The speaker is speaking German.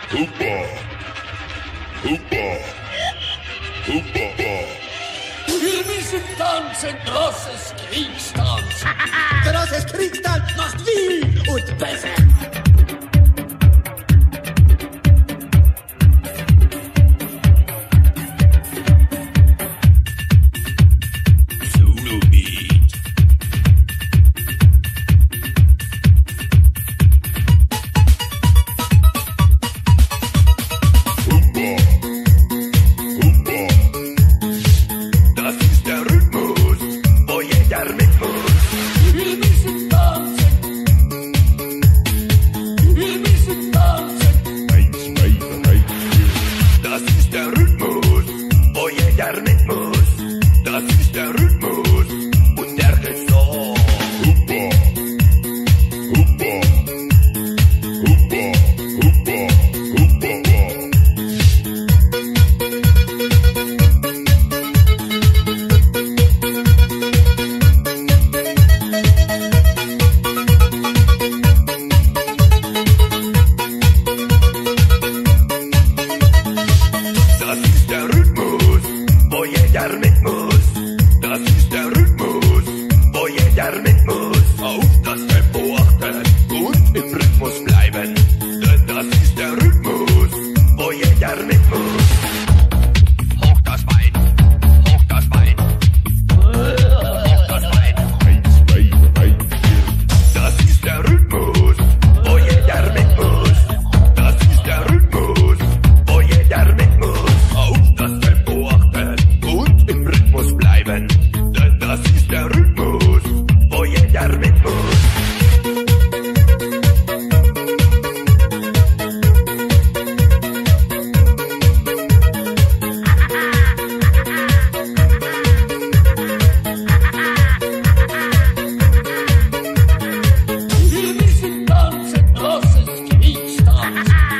Hoopa. Hoopa. Hoopa. Wir müssen tanzen, großes Kriegstanz. Großes Kriegstanz macht Wien und besser. Zulu Beat. Hoopa. Hoopa. Das ist der Rhythmus, wo jeder mit muss. Wir müssen tanzen. Wir müssen tanzen. 1, 2, 3, 4. Das ist der Rhythmus, wo jeder mit muss. Das ist der Rhythmus und der geht so. Hoopa. Hoopa. Hoopa. Hoopa. Hoopa. Das ist der Rhythmus, wo jeder mit muss. Das ist der Rhythmus, wo jeder mit muss. Auf das Tempo achten und im Rhythmus bleiben. Denn das ist der Rhythmus, wo jeder mit muss. Hoch das Bein, hoch das Bein. Hoch das Bein. 1, 2, 3, 4. Das ist der Rhythmus, wo jeder mit muss. Das ist der Rhythmus, wo jeder mit muss. Auf das Tempo achten und im Rhythmus bleiben. Denn das ist der Rhythmus, wo jeder mit muss. Wir müssen tanzen, großes Kriegstanz.